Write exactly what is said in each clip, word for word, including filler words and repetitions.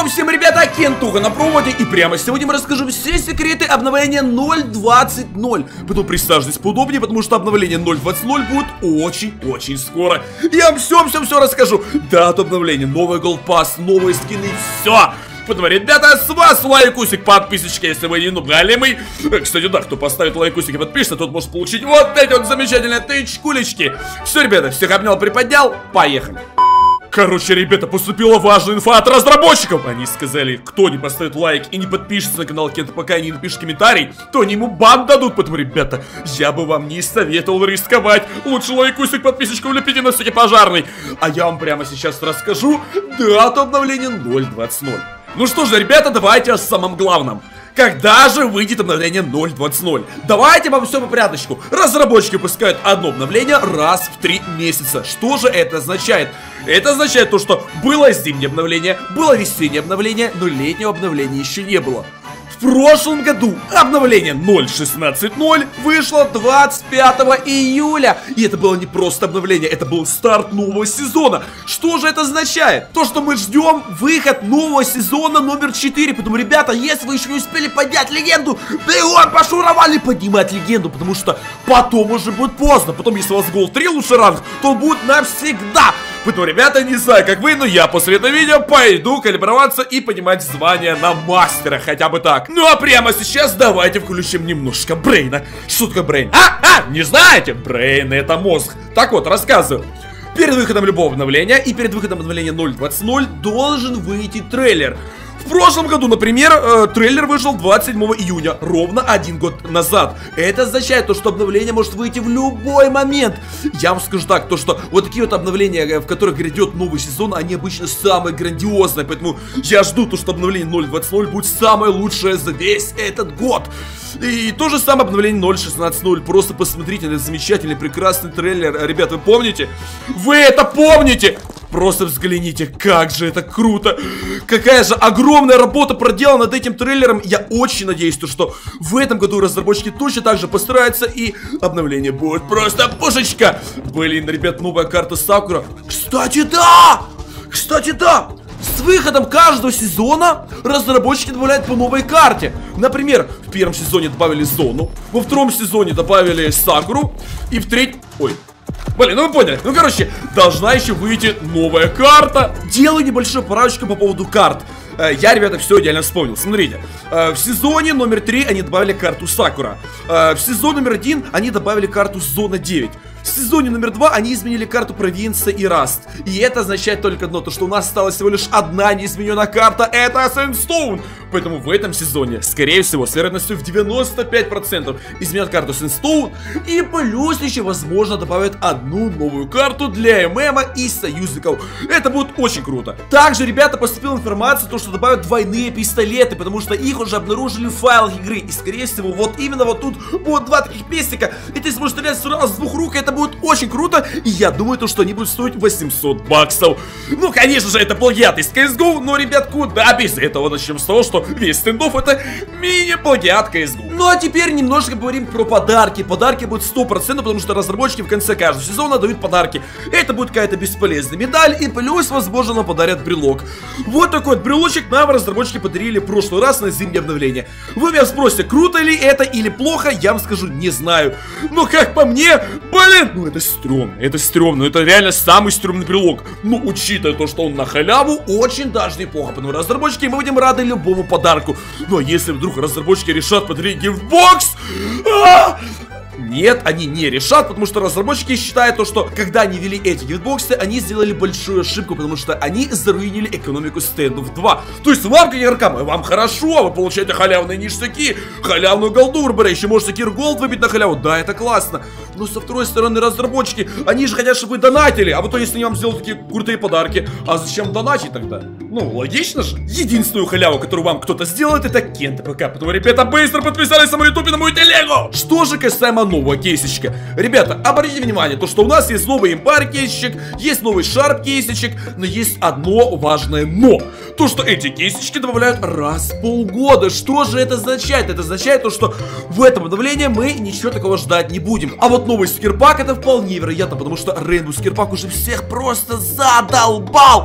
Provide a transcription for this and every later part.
Йоу, всем, ребята, Кентуха на проводе. И прямо сегодня мы расскажем все секреты обновления ноль двадцать ноль. Поэтому присаживайтесь поудобнее, потому что обновление ноль двадцать ноль будет очень-очень скоро. Я вам все-все-все расскажу. Дату обновления, новый голдпасс, новые скины, все. Поэтому, ребята, с вас лайкусик, подписочка, если вы не нубгалимый. Кстати, да, кто поставит лайкусик и подпишется, тот может получить вот эти вот замечательные тычкулечки. Все, ребята, всех обнял, приподнял, поехали. Короче, ребята, поступила важная инфа от разработчиков. Они сказали, кто не поставит лайк и не подпишется на канал Кент, пока не напишет комментарий, то они ему бан дадут. Поэтому, ребята, я бы вам не советовал рисковать. Лучше лайкусик, подписочку влепите на всякий пожарный. А я вам прямо сейчас расскажу дату обновления ноль двадцать ноль. Ну что же, ребята, давайте о самом главном. Когда же выйдет обновление ноль двадцать ноль? Давайте вам все по порядочку. Разработчики выпускают одно обновление раз в три месяца. Что же это означает? Это означает то, что было зимнее обновление, было весеннее обновление, но летнего обновления еще не было. В прошлом году обновление ноль шестнадцать ноль вышло двадцать пятого июля. И это было не просто обновление, это был старт нового сезона. Что же это означает? То, что мы ждем выход нового сезона номер четыре. Поэтому, ребята, если вы еще не успели поднять легенду, бегом пошуровали поднимать легенду, потому что потом уже будет поздно. Потом, если у вас голд три лучший ранг, то он будет навсегда. Поэтому, ребята, не знаю, как вы, но я после этого видео пойду калиброваться и поднимать звание на мастера, хотя бы так. Ну а прямо сейчас давайте включим немножко брейна. Что такое брейн? А, а, не знаете? Брейн — это мозг. Так вот, рассказываю. Перед выходом любого обновления и перед выходом обновления ноль двадцать ноль должен выйти трейлер. В прошлом году, например, э, трейлер вышел двадцать седьмого июня, ровно один год назад. Это означает то, что обновление может выйти в любой момент. Я вам скажу так, то что вот такие вот обновления, в которых грядет новый сезон, они обычно самые грандиозные. Поэтому я жду то, что обновление ноль двадцать ноль будет самое лучшее за весь этот год. И то же самое обновление ноль шестнадцать ноль. Просто посмотрите на этот замечательный, прекрасный трейлер. Ребят, вы помните? Вы это помните? Просто взгляните, как же это круто. Какая же огромная работа проделана над этим трейлером. Я очень надеюсь, что в этом году разработчики точно так же постараются, и обновление будет просто пушечка. Блин, ребят, новая карта Сакура. Кстати, да! Кстати, да! С выходом каждого сезона разработчики добавляют по новой карте. Например, в первом сезоне добавили Зону, во втором сезоне добавили Сакуру, и в третьем... Ой... Блин, ну вы поняли. Ну, короче, должна еще выйти новая карта. Делаю небольшую поправочку по поводу карт. Я, ребята, все идеально вспомнил. Смотрите, в сезоне номер три они добавили карту Сакура. В сезон номер один они добавили карту Зона девять. В сезоне номер два они изменили карту Провинция и Раст. И это означает только одно, то что у нас осталась всего лишь одна неизмененная карта, это Сэндстоун. Поэтому в этом сезоне, скорее всего, с вероятностью в девяносто пять процентов изменят карту Сэндстоун. И плюс еще, возможно, добавят одну новую карту для ММа и союзников. Это будет очень круто. Также, ребята, поступила информация, то, что добавят двойные пистолеты, потому что их уже обнаружили в файлах игры. И, скорее всего, вот именно вот тут будут два таких пестика, и ты сможешь стрелять сразу с двух рук. Это будет очень круто, и я думаю, то, что они будут стоить восемьсот баксов. Ну, конечно же, это плагиат из си эс го, но, ребят, куда без этого? Начнем с того, что весь стендов — это мини-плагиат си эс го. Ну, а теперь немножко поговорим про подарки. Подарки будут сто процентов, потому что разработчики в конце каждого сезона дают подарки. Это будет какая-то бесполезная медаль, и плюс, возможно, нам подарят брелок. Вот такой вот брелочек нам разработчики подарили в прошлый раз на зимнее обновление. Вы меня спросите, круто ли это или плохо, я вам скажу, не знаю. Но, как по мне, блин, ну это стрёмно, это стрёмно, это реально самый стрёмный брелок. Ну, учитывая то, что он на халяву, очень даже неплохо. Потому что разработчики, мы будем рады любому подарку. Ну, а если вдруг разработчики решат подарить гифтбокс, а нет, они не решат, потому что разработчики считают то, что когда они ввели эти гифтбоксы, они сделали большую ошибку, потому что они заруинили экономику стендов два. То есть вам, как игрокам, вам хорошо, вы получаете халявные ништяки, халявную голду, РБР, еще можете кир голд выбить на халяву, да, это классно. Но со второй стороны, разработчики, они же хотят, чтобы вы донатили, а вот то, если они вам сделают такие крутые подарки, а зачем донатить тогда? Ну, логично же. Единственную халяву, которую вам кто-то сделает, это Кент ПК. Поэтому, ребята, быстро подписались на мою ютубе, на мою телегу. Что же касаемо нового кейсичка. Ребята, обратите внимание, то что у нас есть новый импар кейсичек, есть новый шарп кейсичек, но есть одно важное но. То, что эти кейсички добавляют раз в полгода. Что же это означает? Это означает то, что в этом обновлении мы ничего такого ждать не будем. А вот новый скирпак — это вполне вероятно, потому что Рейнбоу скирпак уже всех просто задолбал.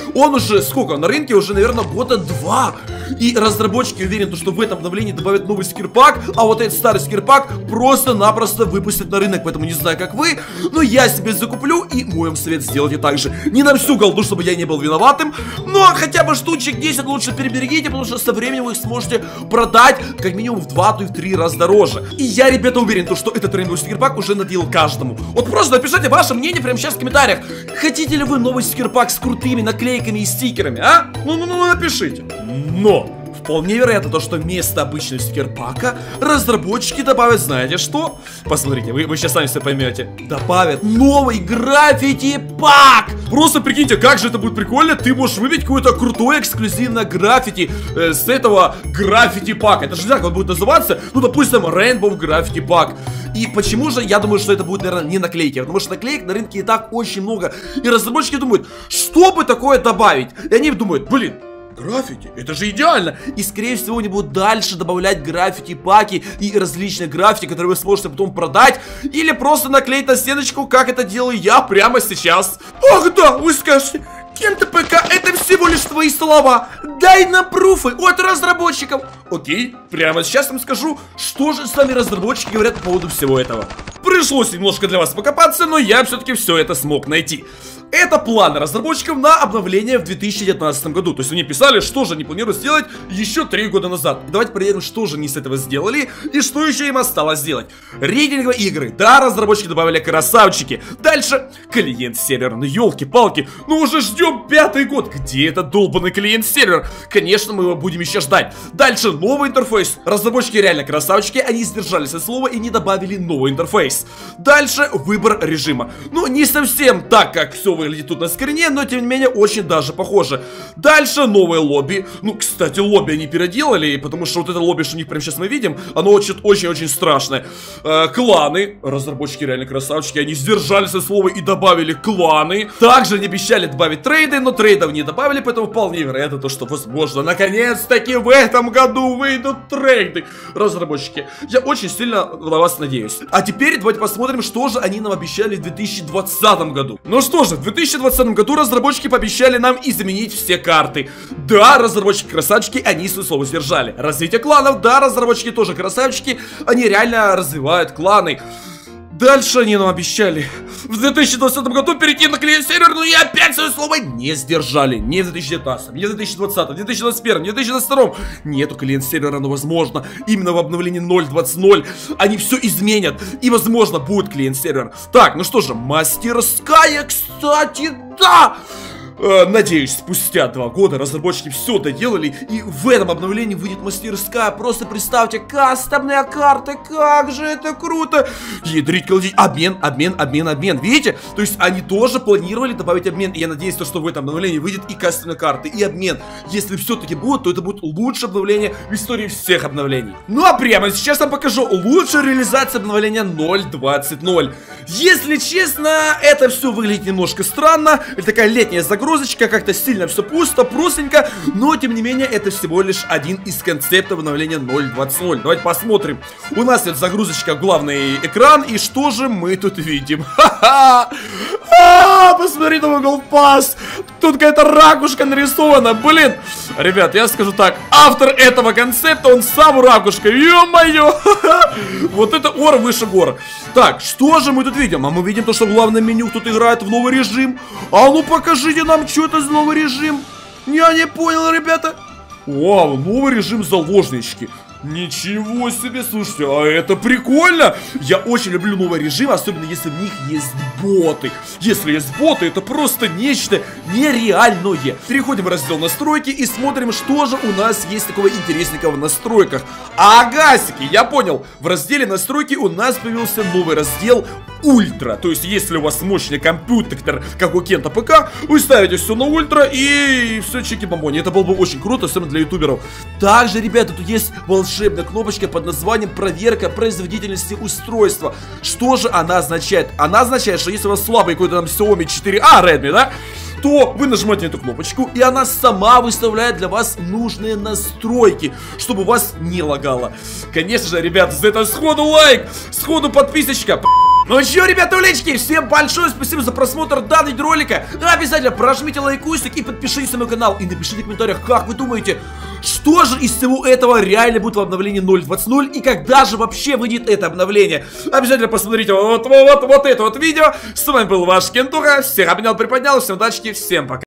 Он уже, сколько, на рынке уже, наверное, года два. И разработчики уверены, что в этом обновлении добавят новый скирпак, а вот этот старый скирпак просто-напросто выпустят на рынок. Поэтому не знаю, как вы, но я себе закуплю, и мой вам совет, сделайте так же. Не на всю голду, чтобы я не был виноватым, но хотя бы штучек десять лучше переберегите, потому что со временем вы их сможете продать как минимум в два, то и в три раза дороже. И я, ребята, уверен, то, что этот рейнбоу скирпак уже надел каждому. Вот просто напишите ваше мнение прямо сейчас в комментариях. Хотите ли вы новый скирпак с крутыми наклейками и стикерами, а? Ну-ну-ну, напишите. Но вполне вероятно то, что вместо обычного стикер-пака разработчики добавят, знаете что? Посмотрите, вы, вы сейчас сами все поймете. Добавят новый граффити-пак! Просто прикиньте, как же это будет прикольно. Ты можешь выбить какое-то крутое эксклюзивное граффити э, с этого граффити-пака. Это же не так он будет называться. Ну, допустим, Rainbow граффити-пак. И почему же я думаю, что это будет, наверное, не наклейки? Потому что наклеек на рынке и так очень много. И разработчики думают, что бы такое добавить? И они думают, блин, граффити, это же идеально. И скорее всего они будут дальше добавлять граффити-паки и различные граффити, которые вы сможете потом продать. Или просто наклеить на стеночку, как это делаю я прямо сейчас. Ах да, вы скажете, Кента ПК, это всего лишь твои слова. Дай нам пруфы от разработчиков. Окей, прямо сейчас вам скажу, что же сами разработчики говорят по поводу всего этого. Пришлось немножко для вас покопаться, но я все-таки все это смог найти. Это планы разработчиков на обновление в две тысячи девятнадцатом году. То есть они писали, что же они планируют сделать еще три года назад. Давайте проверим, что же они с этого сделали и что еще им осталось сделать. Рейтинговые игры. Да, разработчики добавили красавчики. Дальше клиент-сервер. Ну елки-палки, ну уже ждем пятый год. Где этот долбанный клиент-сервер? Конечно, мы его будем еще ждать. Дальше новый интерфейс. Разработчики реально красавчики. Они сдержались от слова и не добавили новый интерфейс. Дальше выбор режима. Ну не совсем так, как все выглядит тут на скрине, но тем не менее очень даже похоже. Дальше новое лобби. Ну, кстати, лобби они переделали, потому что вот это лобби, что у них прямо сейчас мы видим, оно очень-очень страшное. Э, кланы. Разработчики реально красавчики. Они сдержались от слова и добавили кланы. Также они обещали добавить трейды, но трейдов не добавили, поэтому вполне вероятно то, что возможно наконец-таки в этом году выйдут трейды. Разработчики, я очень сильно на вас надеюсь. А теперь давайте посмотрим, что же они нам обещали в две тысячи двадцатом году. Ну что же, в две тысячи двадцатом году разработчики пообещали нам изменить все карты. Да, разработчики красавчики, они свое слово сдержали. Развитие кланов, да, разработчики тоже красавчики, они реально развивают кланы. Дальше они нам обещали в две тысячи двадцатом году перейти на клиент-сервер, но и опять свое слово не сдержали. Не в две тысячи девятнадцатом, не в две тысячи двадцатом, не в две тысячи двадцать первом, не в две тысячи двадцать втором. Нету клиент-сервера, но возможно, именно в обновлении ноль двадцать ноль они все изменят. И возможно, будет клиент-сервер. Так, ну что же, мастерская, кстати, да! Надеюсь, спустя два года разработчики все доделали, и в этом обновлении выйдет мастерская. Просто представьте, кастомные карты, как же это круто! Ядрить, колдить, обмен, обмен, обмен, обмен, видите? То есть они тоже планировали добавить обмен, и я надеюсь, что в этом обновлении выйдет и кастомные карты, и обмен. Если все-таки будет, то это будет лучшее обновление в истории всех обновлений. Ну а прямо сейчас я вам покажу лучшую реализацию обновления ноль двадцать ноль. Если честно, это все выглядит немножко странно. Это такая летняя загрузка. Как-то сильно все пусто, простенько, но тем не менее это всего лишь один из концептов обновления ноль двадцать ноль. Давайте посмотрим. У нас идет загрузочка в главный экран, и что же мы тут видим? Ха-ха! Посмотри на Google Pass. Тут какая-то ракушка нарисована. Блин, ребят, я скажу так, автор этого концепта, он сам ракушка. Ё-моё! Вот это ор выше гор. Так, что же мы тут видим? А мы видим то, что в главном меню тут играет в новый режим. А ну покажите нам, что это за новый режим. Я не понял, ребята. Вау, новый режим заложнички. Ничего себе, слушайте, а это прикольно. Я очень люблю новый режим, особенно если в них есть боты. Если есть боты, это просто нечто нереальное. Переходим в раздел настройки и смотрим, что же у нас есть такого интересненького в настройках. Агасики, я понял. В разделе настройки у нас появился новый раздел Ультра. То есть, если у вас мощный компьютер, как у Кента ПК, вы ставите все на ультра и все чики-бомбони. Это было бы очень круто, особенно для ютуберов. Также, ребята, тут есть волшебная кнопочка под названием проверка производительности устройства. Что же она означает? Она означает, что если у вас слабый какой-то там Xiaomi четыре а Redmi, да, то вы нажимаете на эту кнопочку, и она сама выставляет для вас нужные настройки, чтобы вас не лагало. Конечно же, ребята, за это сходу лайк, сходу подписочка. Ну что, ребята, улечки, всем большое спасибо за просмотр данного ролика. Обязательно прожмите лайкусик и подпишитесь на мой канал. И напишите в комментариях, как вы думаете, что же из всего этого реально будет в обновлении ноль двадцать ноль и когда же вообще выйдет это обновление. Обязательно посмотрите вот, вот, вот, вот это вот видео. С вами был ваш Кентуха. Всех обнял, приподнял. Всем удачи, всем пока.